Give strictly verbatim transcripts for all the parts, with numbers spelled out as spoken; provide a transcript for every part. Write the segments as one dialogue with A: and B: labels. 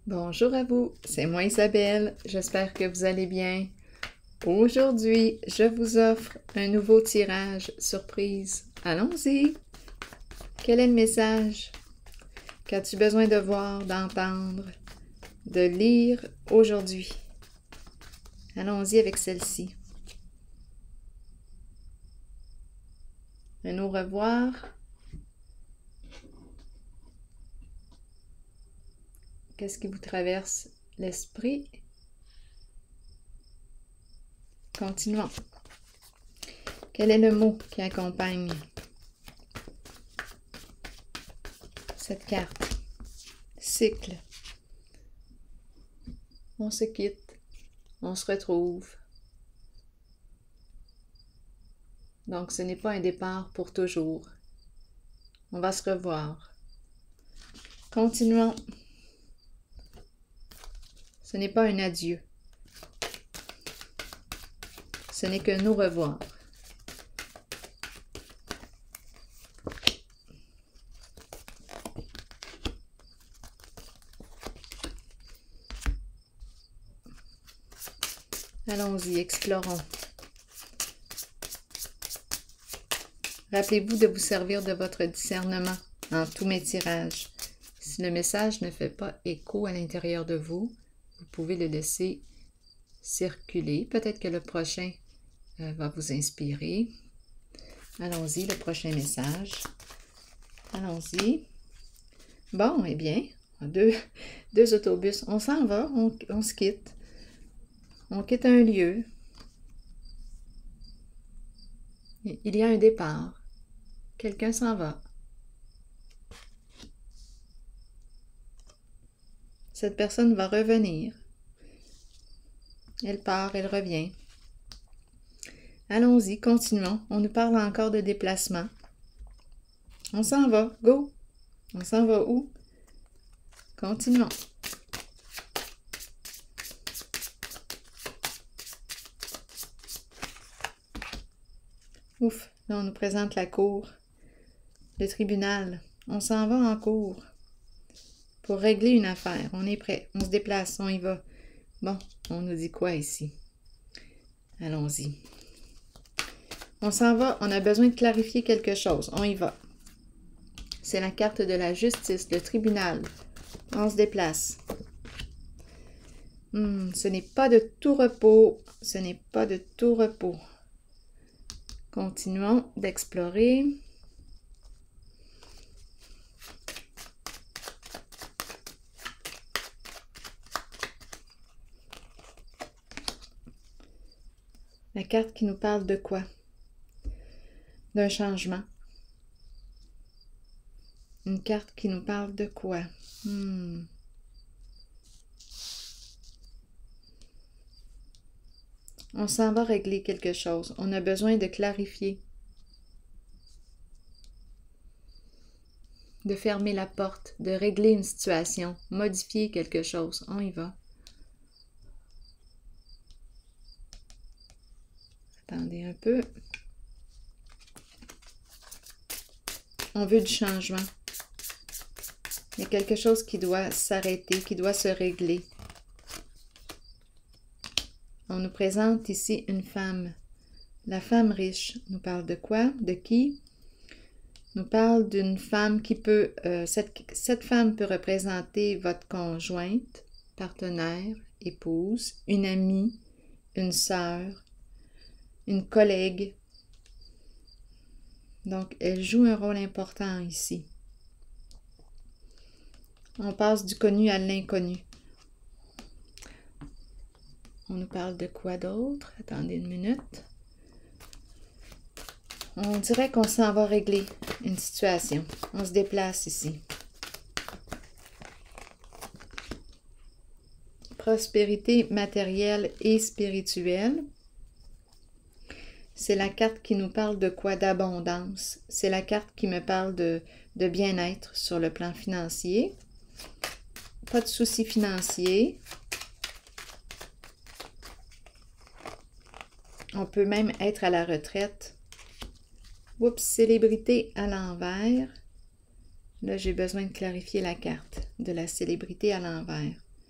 A: Bonjour à vous, c'est moi Isabelle, j'espère que vous allez bien. Aujourd'hui, je vous offre un nouveau tirage surprise. Allons-y! Quel est le message? Qu'as-tu besoin de voir, d'entendre, de lire aujourd'hui? Allons-y avec celle-ci. Un au revoir. Qu'est-ce qui vous traverse l'esprit? Continuons. Quel est le mot qui accompagne cette carte? Cycle. On se quitte, on se retrouve. Donc, ce n'est pas un départ pour toujours. On va se revoir. Continuons. Ce n'est pas un adieu. Ce n'est que nous revoir. Allons-y, explorons. Rappelez-vous de vous servir de votre discernement en tous mes tirages. Si le message ne fait pas écho à l'intérieur de vous, vous pouvez le laisser circuler. Peut-être que le prochain euh, va vous inspirer. Allons-y, le prochain message. Allons-y. Bon, eh bien, deux, deux autobus. On s'en va, on, on se quitte. On quitte un lieu. Il y a un départ. Quelqu'un s'en va. Cette personne va revenir. Elle part, elle revient. Allons-y, continuons. On nous parle encore de déplacement. On s'en va, go! On s'en va où? Continuons. Ouf, là on nous présente la cour, le tribunal. On s'en va en cour pour régler une affaire. On est prêt, on se déplace, on y va. Bon, on nous dit quoi ici? Allons-y. On s'en va, on a besoin de clarifier quelque chose. On y va. C'est la carte de la justice, le tribunal. On se déplace. Hmm, ce n'est pas de tout repos. Ce n'est pas de tout repos. Continuons d'explorer. La carte qui nous parle de quoi? D'un changement. Une carte qui nous parle de quoi? Hmm. On s'en va régler quelque chose. On a besoin de clarifier. De fermer la porte, de régler une situation, modifier quelque chose. On y va. Attendez un peu. On veut du changement. Il y a quelque chose qui doit s'arrêter, qui doit se régler. On nous présente ici une femme. La femme riche nous parle de quoi? De qui? Nous parle d'une femme qui peut... Euh, cette, cette femme peut représenter votre conjointe, partenaire, épouse, une amie, une sœur, une collègue. Donc, elle joue un rôle important ici. On passe du connu à l'inconnu. On nous parle de quoi d'autre? Attendez une minute. On dirait qu'on s'en va régler une situation. On se déplace ici. Prospérité matérielle et spirituelle. C'est la carte qui nous parle de quoi? D'abondance. C'est la carte qui me parle de, de bien-être sur le plan financier. Pas de soucis financiers. On peut même être à la retraite. Oups, célébrité à l'envers. Là, j'ai besoin de clarifier la carte de la célébrité à l'envers.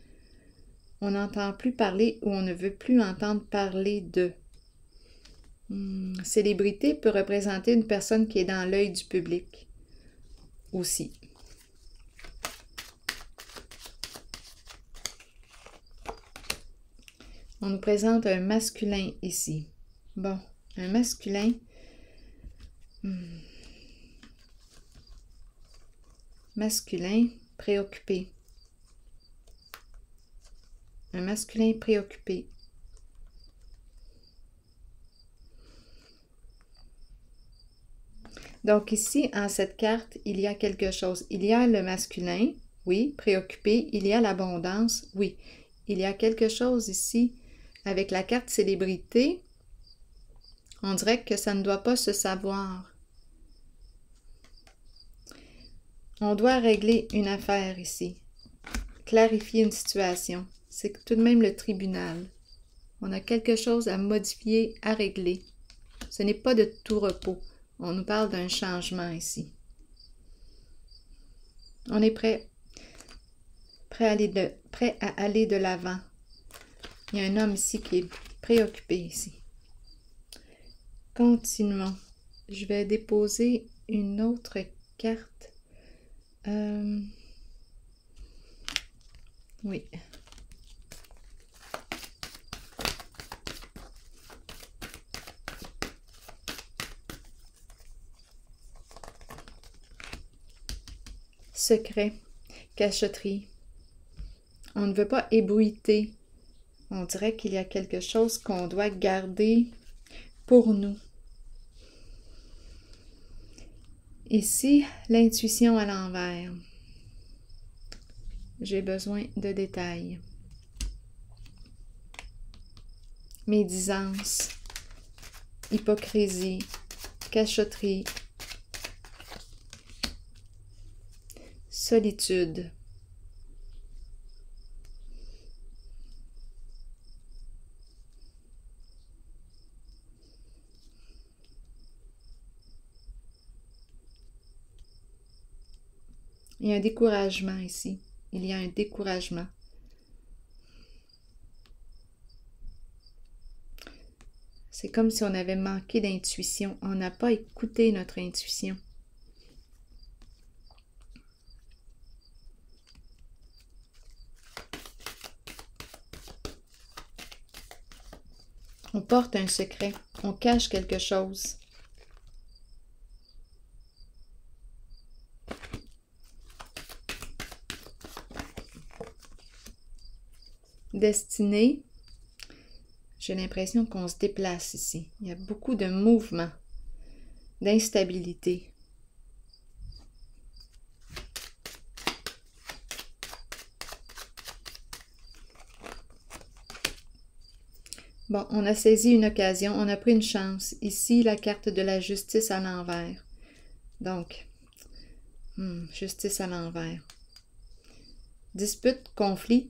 A: On n'entend plus parler ou on ne veut plus entendre parler de. Hmm. Célébrité peut représenter une personne qui est dans l'œil du public aussi. On nous présente un masculin ici. Bon, un masculin. Hmm. Masculin préoccupé. Un masculin préoccupé. Donc ici, en cette carte, il y a quelque chose. Il y a le masculin, oui, préoccupé. Il y a l'abondance, oui. Il y a quelque chose ici avec la carte célébrité. On dirait que ça ne doit pas se savoir. On doit régler une affaire ici. Clarifier une situation. C'est tout de même le tribunal. On a quelque chose à modifier, à régler. Ce n'est pas de tout repos. On nous parle d'un changement ici. On est prêt, prêt à aller de, prêt à aller de l'avant. Il y a un homme ici qui est préoccupé ici. Continuons. Je vais déposer une autre carte. Euh, oui. Secret, cachotterie. On ne veut pas ébruiter. On dirait qu'il y a quelque chose qu'on doit garder pour nous. Ici, l'intuition à l'envers. J'ai besoin de détails. Médisance, hypocrisie, cachotterie, solitude. Il y a un découragement ici. Il y a un découragement. C'est comme si on avait manqué d'intuition. On n'a pas écouté notre intuition. On porte un secret. On cache quelque chose. Destinée, j'ai l'impression qu'on se déplace ici. Il y a beaucoup de mouvements, d'instabilité. Bon, on a saisi une occasion, on a pris une chance. Ici, la carte de la justice à l'envers. Donc, hmm, justice à l'envers. Dispute, conflit.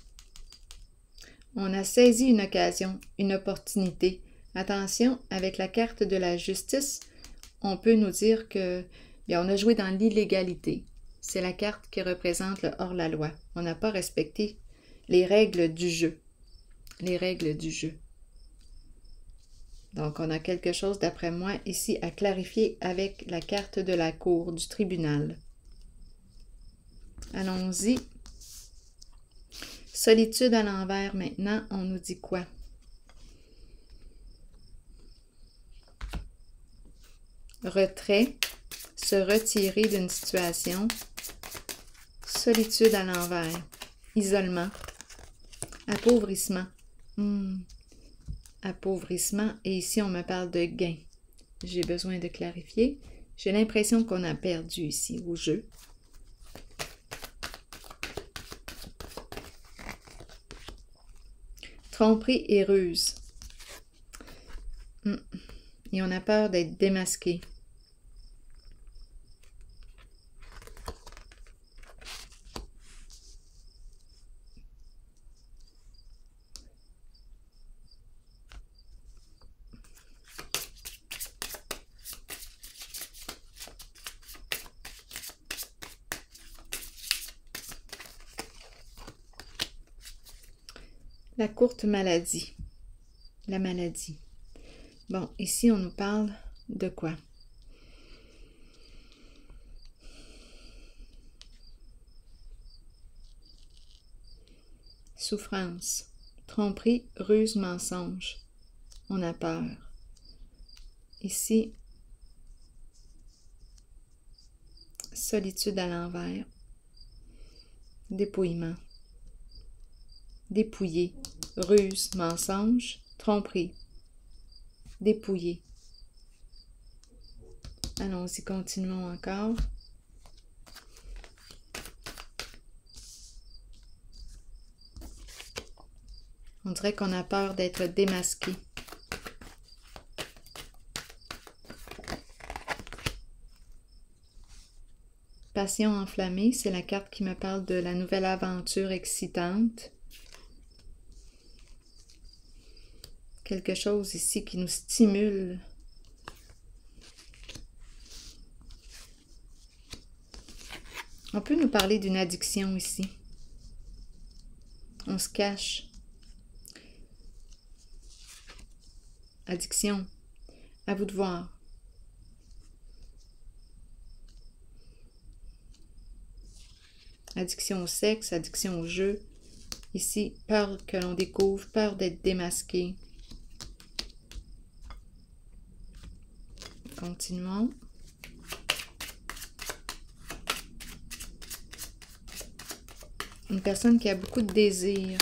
A: On a saisi une occasion, une opportunité. Attention, avec la carte de la justice, on peut nous dire que bien, on a joué dans l'illégalité. C'est la carte qui représente le hors-la-loi. On n'a pas respecté les règles du jeu. Les règles du jeu. Donc, on a quelque chose, d'après moi, ici à clarifier avec la carte de la cour, du tribunal. Allons-y. Solitude à l'envers, maintenant, on nous dit quoi? Retrait, se retirer d'une situation. Solitude à l'envers, isolement. Appauvrissement. Hmm. Appauvrissement, et ici, on me parle de gain. J'ai besoin de clarifier. J'ai l'impression qu'on a perdu ici au jeu. Tromperie et ruse. Et on a peur d'être démasqué. La courte maladie. La maladie. Bon, ici, on nous parle de quoi? Souffrance. Tromperie, ruse, mensonge. On a peur. Ici, solitude à l'envers. Dépouillement. Dépouiller. Ruse, mensonge, tromperie. Dépouiller. Allons-y, continuons encore. On dirait qu'on a peur d'être démasqué. Passion enflammée, c'est la carte qui me parle de la nouvelle aventure excitante. Quelque chose ici qui nous stimule. On peut nous parler d'une addiction ici. On se cache. Addiction. À vous de voir. Addiction au sexe, addiction au jeu. Ici, peur que l'on découvre, peur d'être démasqué. Continuons. Une personne qui a beaucoup de désirs.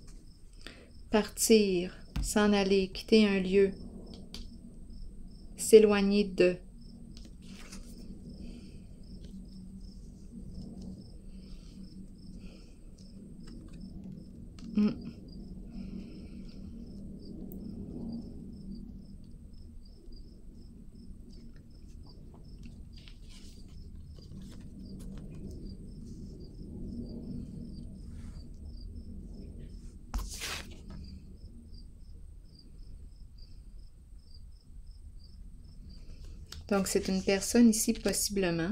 A: Partir, s'en aller, quitter un lieu. S'éloigner de. Mm. Donc, c'est une personne ici, possiblement.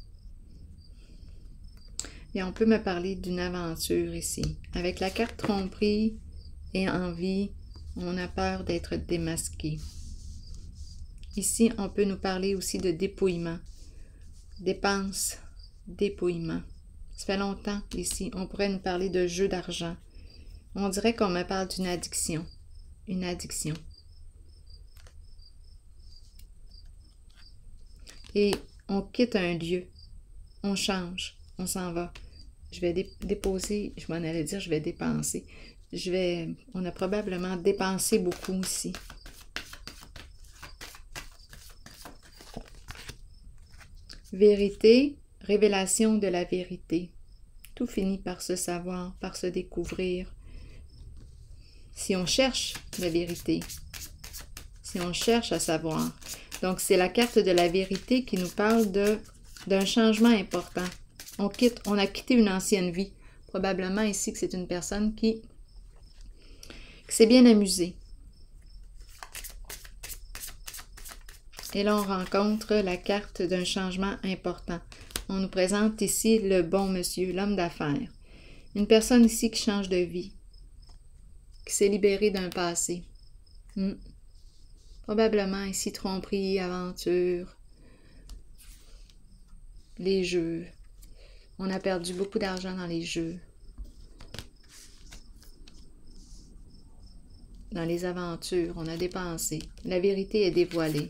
A: Et on peut me parler d'une aventure ici. Avec la carte tromperie et envie, on a peur d'être démasqué. Ici, on peut nous parler aussi de dépouillement. Dépense, dépouillement. Ça fait longtemps ici. On pourrait nous parler de jeu d'argent. On dirait qu'on me parle d'une addiction. Une addiction. Et on quitte un lieu. On change. On s'en va. Je vais dé déposer, je m'en allais dire, je vais dépenser. Je vais, on a probablement dépensé beaucoup ici. Vérité, révélation de la vérité. Tout finit par se savoir, par se découvrir. Si on cherche la vérité, si on cherche à savoir. Donc, c'est la carte de la vérité qui nous parle de d'un changement important. On quitte, on a quitté une ancienne vie. Probablement ici que c'est une personne qui, qui s'est bien amusée. Et là, on rencontre la carte d'un changement important. On nous présente ici le bon monsieur, l'homme d'affaires. Une personne ici qui change de vie, qui s'est libérée d'un passé. Hmm. Probablement ici tromperie, aventure, les jeux. On a perdu beaucoup d'argent dans les jeux, dans les aventures, on a dépensé. La vérité est dévoilée.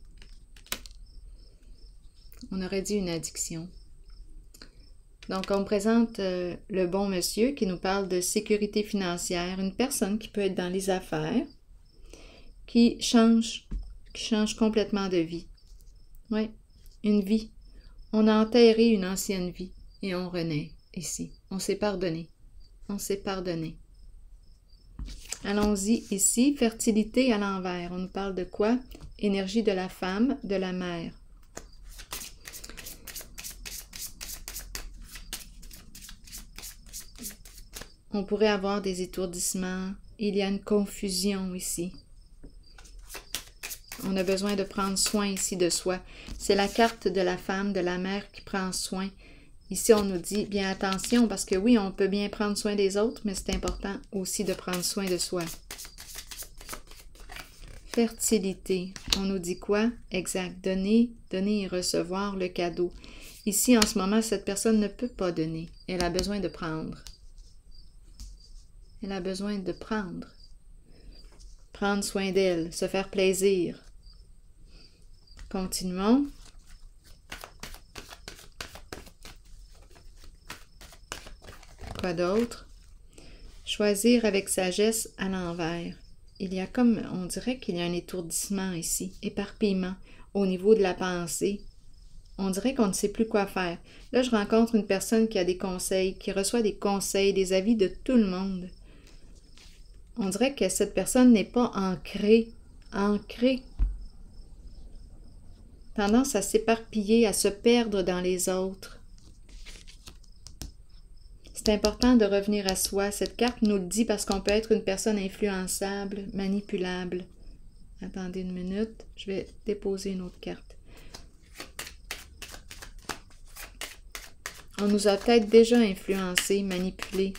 A: On aurait dit une addiction. Donc, on présente euh, le bon monsieur qui nous parle de sécurité financière, une personne qui peut être dans les affaires, qui change, qui change complètement de vie. Oui, une vie. On a enterré une ancienne vie. Et on renaît ici. On s'est pardonné. On s'est pardonné. Allons-y ici. Fertilité à l'envers. On nous parle de quoi? Énergie de la femme, de la mère. On pourrait avoir des étourdissements. Il y a une confusion ici. On a besoin de prendre soin ici de soi. C'est la carte de la femme, de la mère qui prend soin Ici, on nous dit, bien attention, parce que oui, on peut bien prendre soin des autres, mais c'est important aussi de prendre soin de soi. Fertilité. On nous dit quoi? Exact. Donner, donner et recevoir le cadeau. Ici, en ce moment, cette personne ne peut pas donner. Elle a besoin de prendre. Elle a besoin de prendre. Prendre soin d'elle, se faire plaisir. Continuons. Quoi d'autre? Choisir avec sagesse à l'envers. Il y a comme, on dirait qu'il y a un étourdissement ici, éparpillement au niveau de la pensée. On dirait qu'on ne sait plus quoi faire. Là, je rencontre une personne qui a des conseils, qui reçoit des conseils, des avis de tout le monde. On dirait que cette personne n'est pas ancrée, ancrée. Tendance à s'éparpiller, à se perdre dans les autres. C'est important de revenir à soi. Cette carte nous le dit parce qu'on peut être une personne influençable, manipulable. Attendez une minute, je vais déposer une autre carte. On nous a peut-être déjà influencé, manipulé.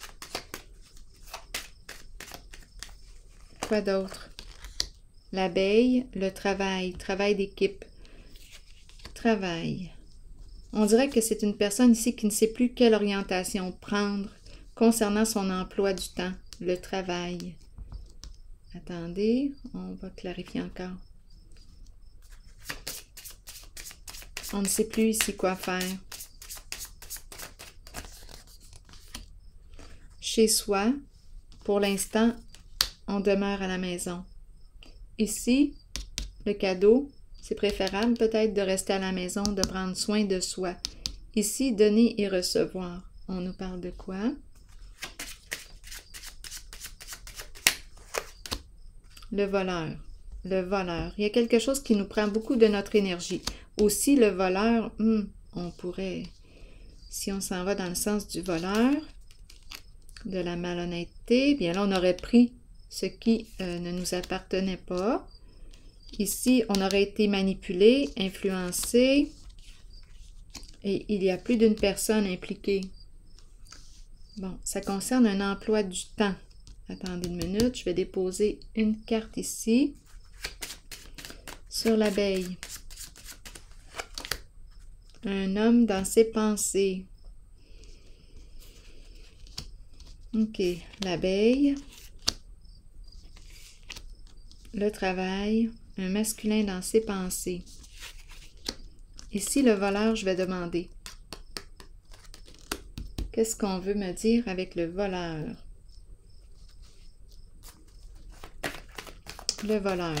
A: Quoi d'autre? L'abeille, le travail, travail d'équipe. Travail. On dirait que c'est une personne ici qui ne sait plus quelle orientation prendre concernant son emploi du temps, le travail. Attendez, on va clarifier encore. On ne sait plus ici quoi faire. Chez soi, pour l'instant, on demeure à la maison. Ici, le cadeau, c'est préférable peut-être de rester à la maison, de prendre soin de soi. Ici, donner et recevoir. On nous parle de quoi? Le voleur. Le voleur. Il y a quelque chose qui nous prend beaucoup de notre énergie. Aussi, le voleur, hmm, on pourrait, si on s'en va dans le sens du voleur, de la malhonnêteté, bien là, on aurait pris ce qui euh, ne nous appartenait pas. Ici, on aurait été manipulé, influencé, et il y a plus d'une personne impliquée. Bon, ça concerne un emploi du temps. Attendez une minute, je vais déposer une carte ici, sur l'abeille. Un homme dans ses pensées. Ok, l'abeille, le travail, un masculin dans ses pensées. Ici, le voleur, je vais demander. Qu'est-ce qu'on veut me dire avec le voleur? Le voleur.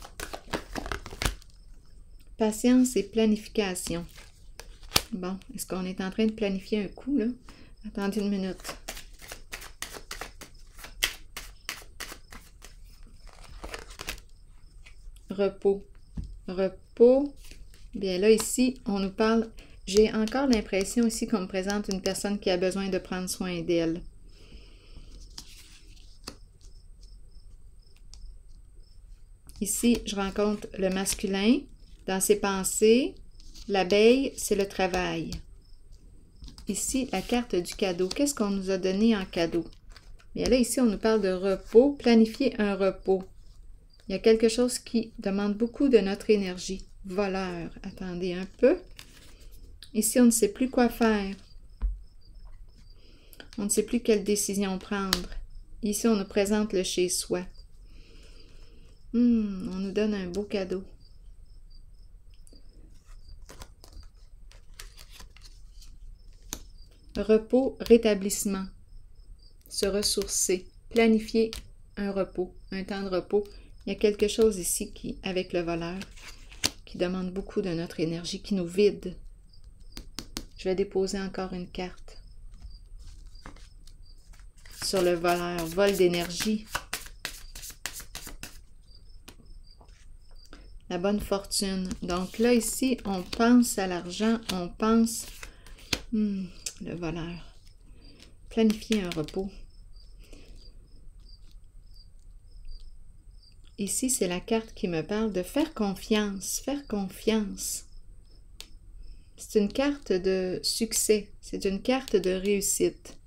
A: Patience et planification. Bon, est-ce qu'on est en train de planifier un coup, là? Attendez une minute. Repos. Repos. Bien là, ici, on nous parle... J'ai encore l'impression ici qu'on me présente une personne qui a besoin de prendre soin d'elle. Ici, je rencontre le masculin dans ses pensées. L'abeille, c'est le travail. Ici, la carte du cadeau. Qu'est-ce qu'on nous a donné en cadeau? Bien là, ici, on nous parle de repos. Planifier un repos. Il y a quelque chose qui demande beaucoup de notre énergie. Voleur. Attendez un peu. Ici, on ne sait plus quoi faire. On ne sait plus quelle décision prendre. Ici, on nous présente le chez-soi. Hmm, on nous donne un beau cadeau. Repos, rétablissement. Se ressourcer. Planifier un repos, un temps de repos. Il y a quelque chose ici qui, avec le voleur, qui demande beaucoup de notre énergie, qui nous vide. Je vais déposer encore une carte. Sur le voleur, vol d'énergie. La bonne fortune. Donc là, ici, on pense à l'argent, on pense... Hmm, le voleur. Planifier un repos. Ici, c'est la carte qui me parle de faire confiance, faire confiance. C'est une carte de succès. C'est une carte de réussite.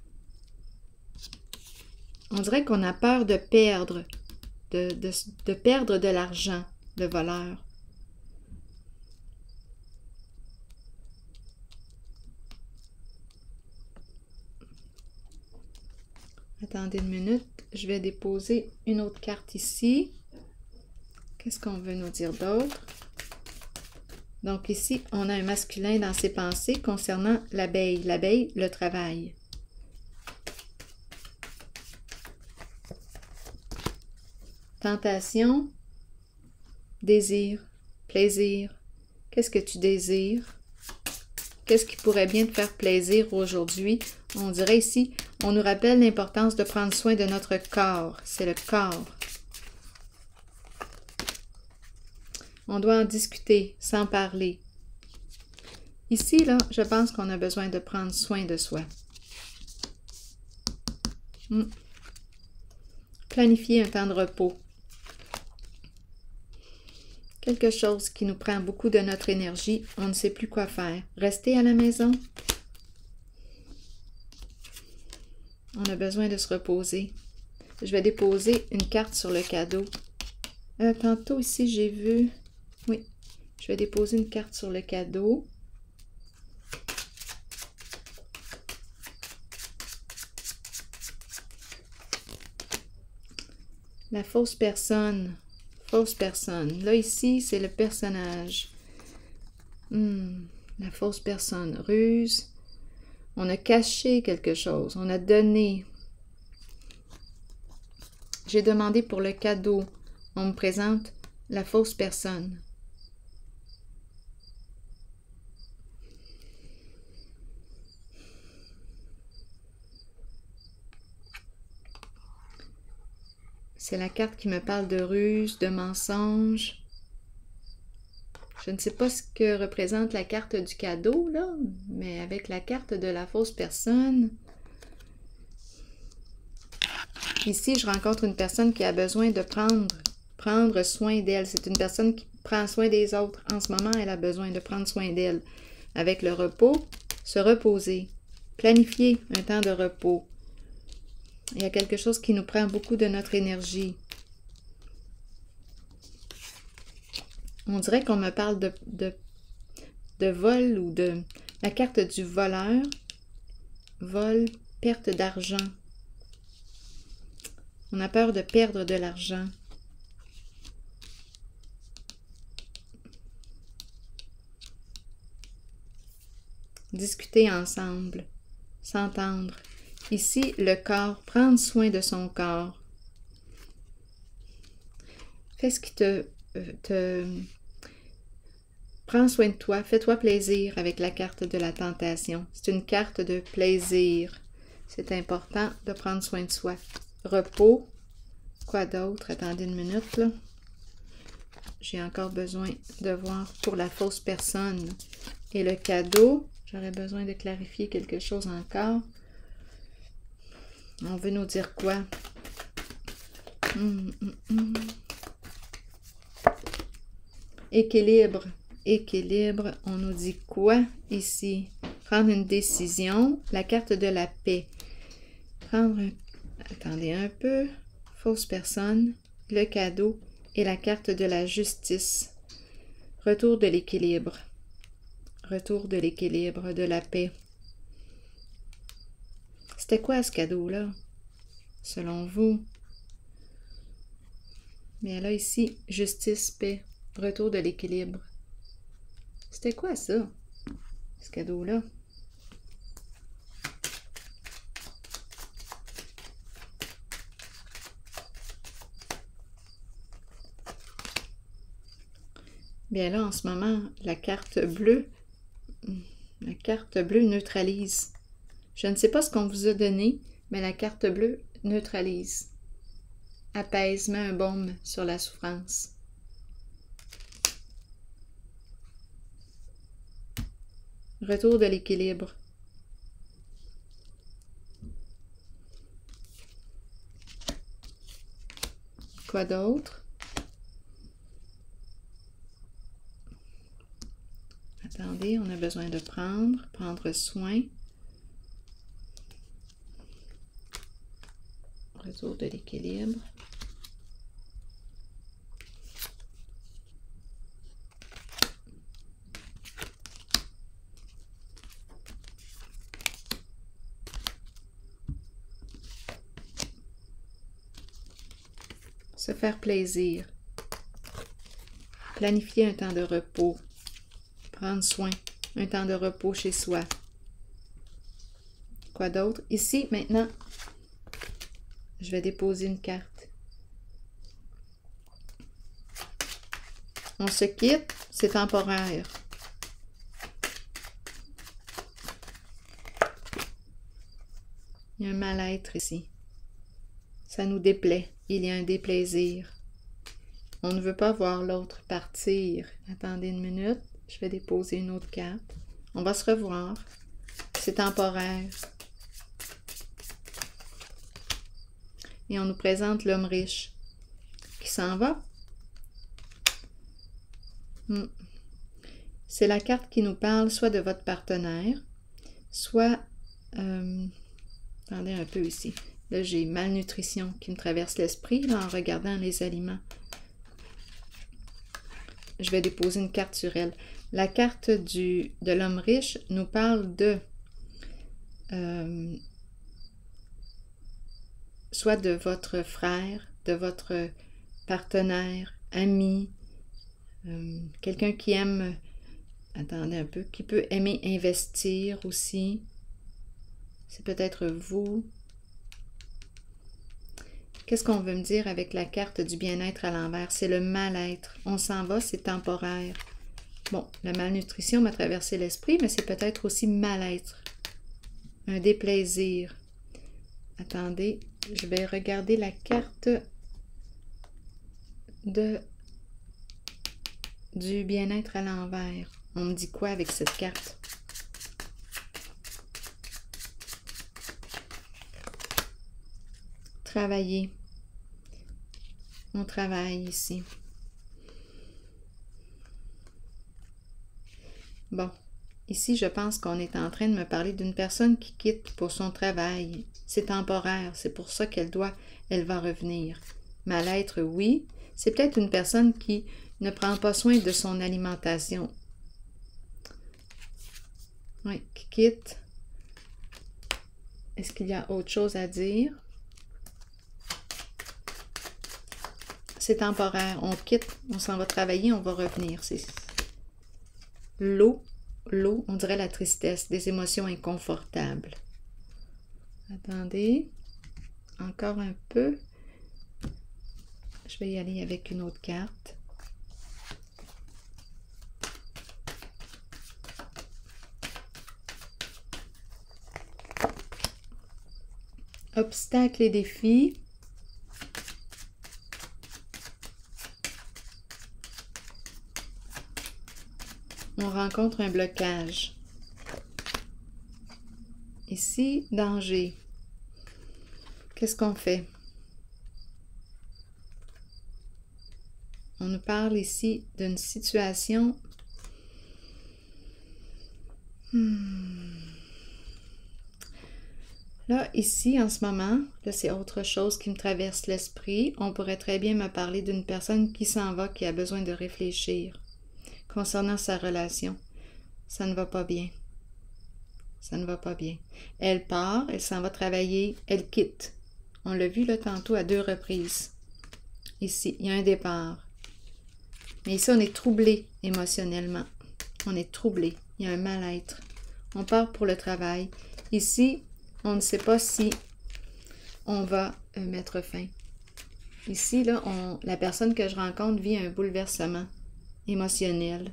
A: On dirait qu'on a peur de perdre, de, de, de perdre de l'argent, le voleur. Attendez une minute, je vais déposer une autre carte ici. Qu'est-ce qu'on veut nous dire d'autre? Donc ici, on a un masculin dans ses pensées concernant l'abeille. L'abeille, le travail. Tentation, désir, plaisir. Qu'est-ce que tu désires? Qu'est-ce qui pourrait bien te faire plaisir aujourd'hui? On dirait ici, on nous rappelle l'importance de prendre soin de notre corps. C'est le corps. On doit en discuter, sans parler. Ici, là, je pense qu'on a besoin de prendre soin de soi. Hmm. Planifier un temps de repos. Quelque chose qui nous prend beaucoup de notre énergie, on ne sait plus quoi faire. Rester à la maison. On a besoin de se reposer. Je vais déposer une carte sur le cadeau. Euh, tantôt ici, j'ai vu... Oui, je vais déposer une carte sur le cadeau. La fausse personne. Fausse personne. Là, ici, c'est le personnage. Hmm, la fausse personne. Ruse. On a caché quelque chose. On a donné. J'ai demandé pour le cadeau. On me présente la fausse personne. C'est la carte qui me parle de ruse, de mensonge. Je ne sais pas ce que représente la carte du cadeau, là, mais avec la carte de la fausse personne, ici, je rencontre une personne qui a besoin de prendre, prendre soin d'elle. C'est une personne qui prend soin des autres. En ce moment, elle a besoin de prendre soin d'elle. Avec le repos, se reposer, planifier un temps de repos. Il y a quelque chose qui nous prend beaucoup de notre énergie. On dirait qu'on me parle de, de, de vol ou de la carte du voleur. Vol, perte d'argent. On a peur de perdre de l'argent. Discuter ensemble, s'entendre. Ici, le corps, prendre soin de son corps. Fais ce qui te, te... Prends soin de toi, fais-toi plaisir avec la carte de la tentation. C'est une carte de plaisir. C'est important de prendre soin de soi. Repos. Quoi d'autre? Attendez une minute, là. J'ai encore besoin de voir pour la fausse personne. Et le cadeau, j'aurais besoin de clarifier quelque chose encore. On veut nous dire quoi? Hum, hum, hum. Équilibre. Équilibre. On nous dit quoi ici? Prendre une décision. La carte de la paix. Prendre un... Attendez un peu. Fausse personne. Le cadeau. Et la carte de la justice. Retour de l'équilibre. Retour de l'équilibre, de la paix. C'était quoi ce cadeau-là, selon vous? Mais là, ici, justice, paix, retour de l'équilibre. C'était quoi ça, ce cadeau-là? Bien là, en ce moment, la carte bleue, la carte bleue neutralise. Je ne sais pas ce qu'on vous a donné, mais la carte bleue neutralise. Apaise, met un baume sur la souffrance. Retour de l'équilibre. Quoi d'autre? Attendez Attendez, on a besoin de prendre, prendre soin. Retour de l'équilibre. Se faire plaisir. Planifier un temps de repos. Prendre soin. Un temps de repos chez soi. Quoi d'autre? Ici, maintenant, je vais déposer une carte. On se quitte, c'est temporaire. Il y a un mal-être ici. Ça nous déplaît. Il y a un déplaisir. On ne veut pas voir l'autre partir. Attendez une minute. Je vais déposer une autre carte. On va se revoir. C'est temporaire. Et on nous présente l'homme riche qui s'en va. Hmm. C'est la carte qui nous parle soit de votre partenaire, soit... Euh, attendez un peu ici. Là, j'ai malnutrition qui me traverse l'esprit en regardant les aliments. Je vais déposer une carte sur elle. La carte du, de l'homme riche nous parle de euh, soit de votre frère, de votre partenaire, ami, euh, quelqu'un qui aime, attendez un peu, qui peut aimer investir aussi. C'est peut-être vous. Qu'est-ce qu'on veut me dire avec la carte du bien-être à l'envers? C'est le mal-être. On s'en va, c'est temporaire. Bon, la malnutrition m'a traversé l'esprit, mais c'est peut-être aussi mal-être. Un déplaisir. Attendez, je vais regarder la carte de du bien-être à l'envers. On me dit quoi avec cette carte? Travailler. On travaille ici. Bon, ici, je pense qu'on est en train de me parler d'une personne qui quitte pour son travail. C'est temporaire, c'est pour ça qu'elle doit, elle va revenir. Mal-être, oui. C'est peut-être une personne qui ne prend pas soin de son alimentation. Oui, qui quitte. Est-ce qu'il y a autre chose à dire? C'est temporaire. On quitte, on s'en va travailler, on va revenir. C'est l'eau, l'eau, on dirait la tristesse, des émotions inconfortables. Attendez, encore un peu. Je vais y aller avec une autre carte. Obstacles et défis. On rencontre un blocage. Ici, danger. Qu'est-ce qu'on fait? On nous parle ici d'une situation. Hmm. Là, ici, en ce moment, là, c'est autre chose qui me traverse l'esprit. On pourrait très bien me parler d'une personne qui s'en va, qui a besoin de réfléchir. Concernant sa relation, ça ne va pas bien. Ça ne va pas bien. Elle part, elle s'en va travailler, elle quitte. On l'a vu là tantôt à deux reprises. Ici, il y a un départ. Mais ici, on est troublé émotionnellement. On est troublé. Il y a un mal-être. On part pour le travail. Ici, on ne sait pas si on va euh, mettre fin. Ici, là, on, la personne que je rencontre vit un bouleversement émotionnel.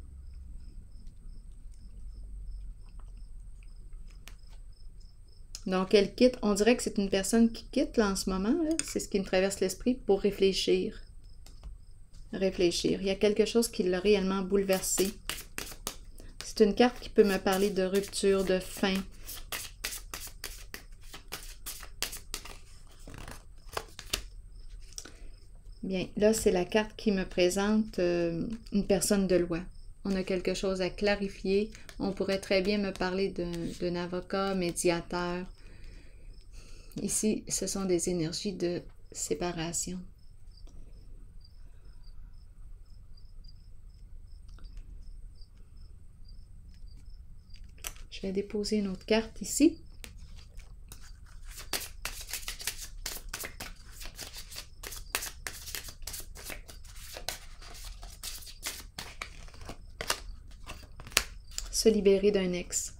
A: Donc, elle quitte. On dirait que c'est une personne qui quitte là en ce moment. C'est ce qui me traverse l'esprit pour réfléchir. Réfléchir. Il y a quelque chose qui l'a réellement bouleversé. C'est une carte qui peut me parler de rupture, de fin. Bien, là, c'est la carte qui me présente euh, une personne de loi. on a quelque chose à clarifier. On pourrait très bien me parler d'un avocat, médiateur. Ici, ce sont des énergies de séparation. Je vais déposer une autre carte ici. Se libérer d'un ex.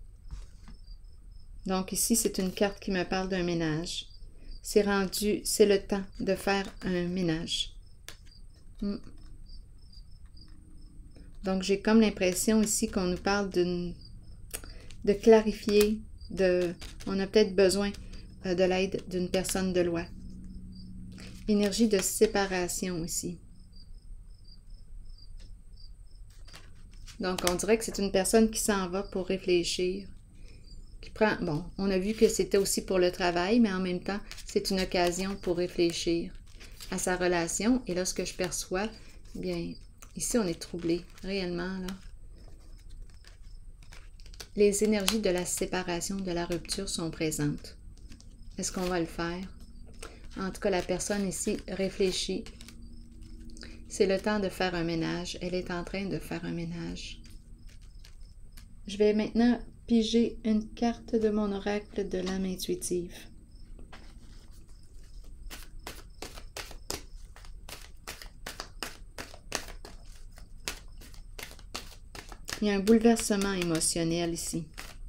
A: Donc ici, c'est une carte qui me parle d'un ménage. C'est rendu, c'est le temps de faire un ménage. Hmm. Donc j'ai comme l'impression ici qu'on nous parle d'une, de clarifier, de, on a peut-être besoin euh, de l'aide d'une personne de loi. Énergie de séparation ici. Donc, on dirait que c'est une personne qui s'en va pour réfléchir. Qui prend, bon, on a vu que c'était aussi pour le travail, mais en même temps, c'est une occasion pour réfléchir à sa relation. Et là, ce que je perçois, bien, ici, on est troublé, réellement, là. Les énergies de la séparation, de la rupture sont présentes. Est-ce qu'on va le faire? En tout cas, la personne ici réfléchit. C'est le temps de faire un ménage. Elle est en train de faire un ménage. Je vais maintenant piger une carte de mon oracle de l'âme intuitive. Il y a un bouleversement émotionnel ici.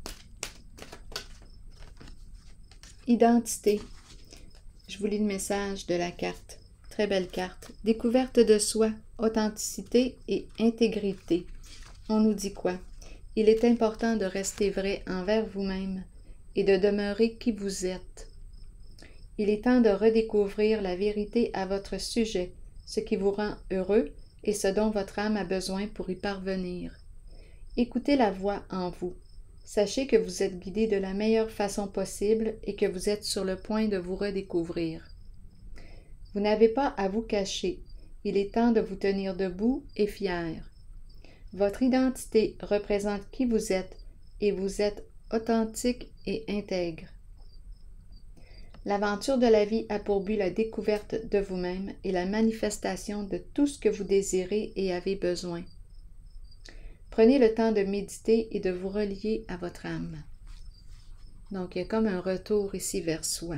A: Identité. Je vous lis le message de la carte. Très belle carte. Découverte de soi, authenticité et intégrité. On nous dit quoi? Il est important de rester vrai envers vous-même et de demeurer qui vous êtes. Il est temps de redécouvrir la vérité à votre sujet, ce qui vous rend heureux et ce dont votre âme a besoin pour y parvenir. Écoutez la voix en vous. Sachez que vous êtes guidé de la meilleure façon possible et que vous êtes sur le point de vous redécouvrir. Vous n'avez pas à vous cacher. Il est temps de vous tenir debout et fier. Votre identité représente qui vous êtes et vous êtes authentique et intègre. L'aventure de la vie a pour but la découverte de vous-même et la manifestation de tout ce que vous désirez et avez besoin. Prenez le temps de méditer et de vous relier à votre âme. Donc, il y a comme un retour ici vers soi.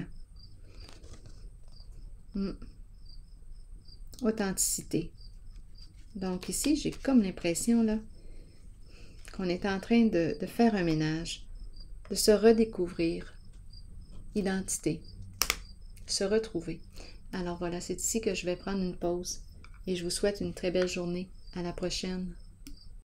A: Hmm. Authenticité. Donc ici, j'ai comme l'impression là qu'on est en train de, de faire un ménage, de se redécouvrir. Identité. Se retrouver. Alors voilà, c'est ici que je vais prendre une pause et je vous souhaite une très belle journée. À la prochaine.